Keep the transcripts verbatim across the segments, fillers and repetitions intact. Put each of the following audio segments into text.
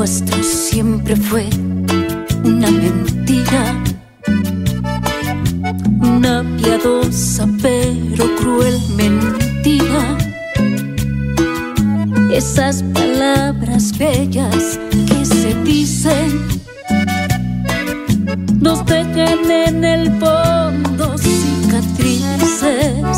nuestro siempre fue una mentira, una piadosa pero cruel mentira. Esas palabras bellas que se dicen nos dejan en el fondo cicatrices.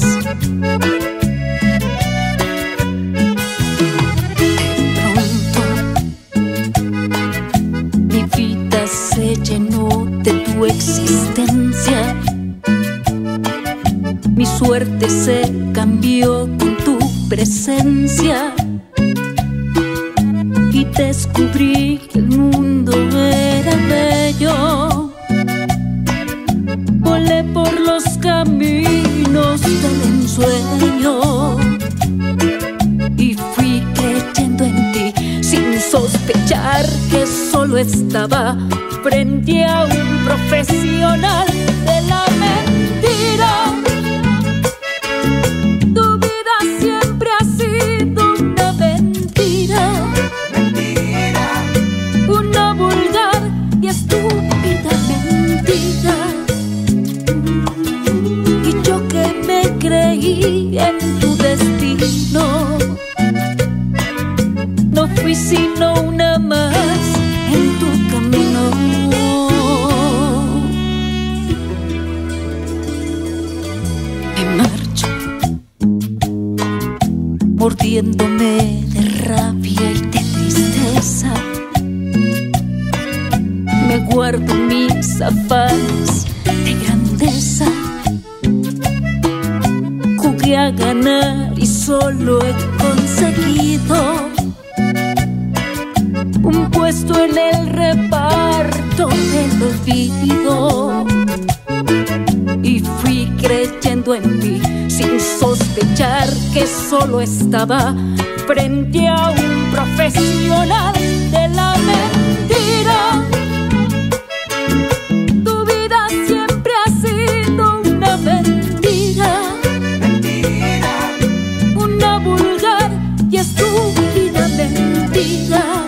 Se llenó de tu existencia, mi suerte se cambió con tu presencia y descubrí que el mundo era bello. Volé por los caminos del ensueño y fui creyendo en ti sin sospechar que solo estaba frente a un profesional de la mentira. Tu vida siempre ha sido una mentira, mentira, una vulgar y estúpida mentira. Y yo que me creí en tu destino, no fui sino una más en tu camino. Me marcho mordiéndome de rabia y de tristeza. Me guardo mis afanes de grandeza. Jugué a ganar y solo he conseguido un puesto en el reparto del olvido. Y fui creyendo en ti sin sospechar que solo estaba frente a un profesional de la mentira. Tu vida siempre ha sido una mentira, mentira, una vulgar y estúpida mentira.